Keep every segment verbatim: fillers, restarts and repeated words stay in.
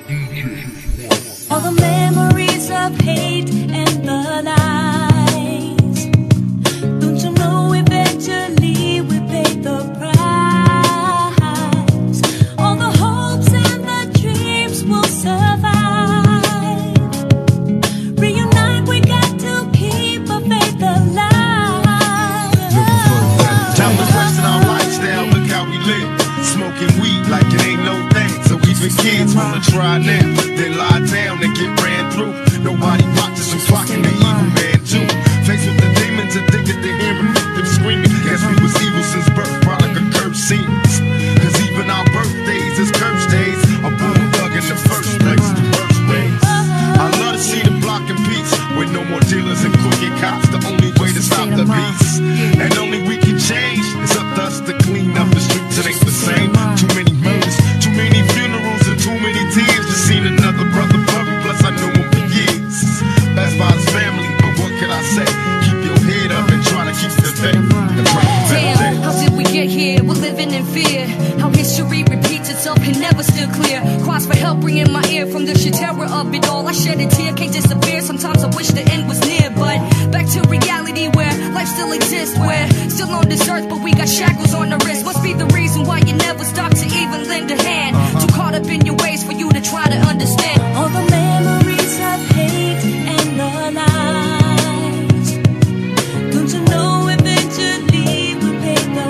All the memories of hate and the lies. Don't you know eventually we pay the price? All the hopes and the dreams will survive. Reunite, we got to keep a faith alive. Time to question our lifestyle, look how we live. Smoking weed like it ain't no thing. So even kids wanna try now, then lie down and get ran through. Nobody watches them flocking the evil man too. Faced with the demons, addicted to hearing them screaming. Guess we was evil since birth, product of cursed scenes. Cause even our birthdays is cursed days. A bulldog in the first place, the worst ways. I love to see the block in peace, with no more dealers and crooked cops. The only way to stop the beast, and only we can change. It's up to us to clean up the streets. It ain't the same. Too many murders, too many funerals, and too many tears. Just seen another brother buried, plus I knew him for years. That's by his family, but what can I say? Keep your head up and try to keep the faith. Damn, how did we get here? We're living in fear. How history repeats itself and never still clear. Cries for help ringing my ear from the sheer terror of it all. I shed a tear, can't disappear. Sometimes I wish the end was near, but back to reality where life still exists. We're still on this earth, but we got shackles on the wrist. Must be the reason why you never stop to even lend a hand. Too caught up in your ways for you to try to understand. All the memories of hate and the lies. Don't you know eventually we pay the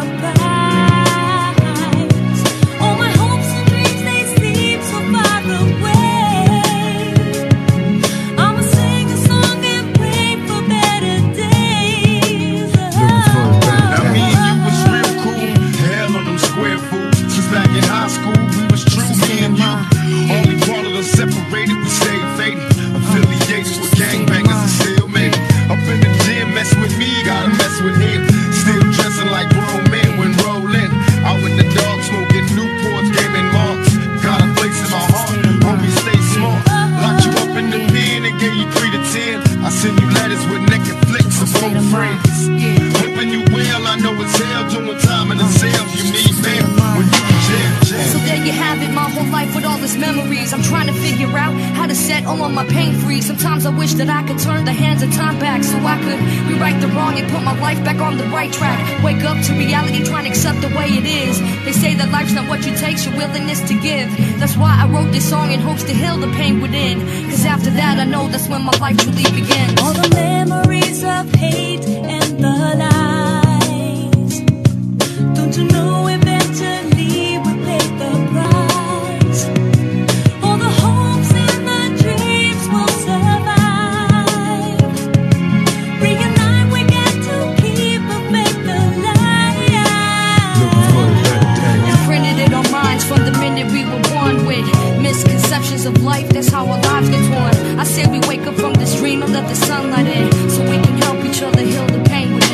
price? All my hopes and dreams, they seem so far away. I'ma sing a song and pray for better days. Now me and you was real cool. Hell on them square fools. Since back in high school, we was true, me and you. Only part of us separated, we stayed faded. Affiliations with gangbangers and still made it. Up in the gym, mess with me, gotta mess with him. Still dressing like grown men when rolling. Out with the dog, smoking Newports, gaming marks. Got a place in my heart, homie, stay smart. Locked you up in the pen and gave you three to ten. I send you letters with naked flicks of old friends. Hoping you well, I know it's hell, doing time in the cell. You need mail when you in jail, jail. So there you have it, my whole life with all its memories. I'm trying to figure out how to set all of my pain free. Sometimes I wish that I could turn the hands of time back, so I could rewrite the wrong and put my life back on the right track. Wake up to reality, trying to accept the way it is. They say that life's not what you take, your willingness to give. That's why I wrote this song in hopes to heal the pain within. Cause after that I know that's when my life truly begins. All the memories of hate and the lies. Don't you know eventually we pay the price? All the hopes and the dreams will survive. Reunite, we got to keep a faith alive. Imprinted it on minds from the minute we were born with misconceptions of life, that's how our lives get torn. I say we wake up from this dream and let the sunlight in, so we can help each other heal the pain within.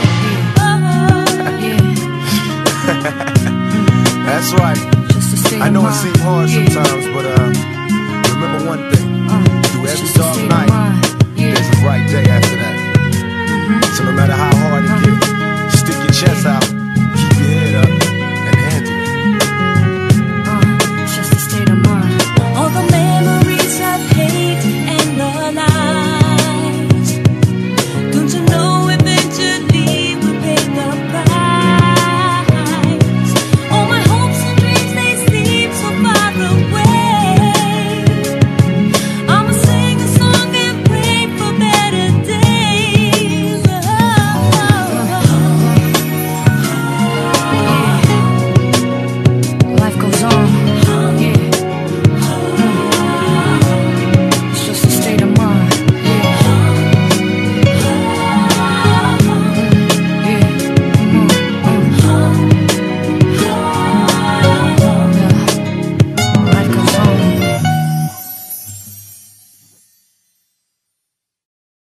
That's right. I know it seems hard sometimes, but uh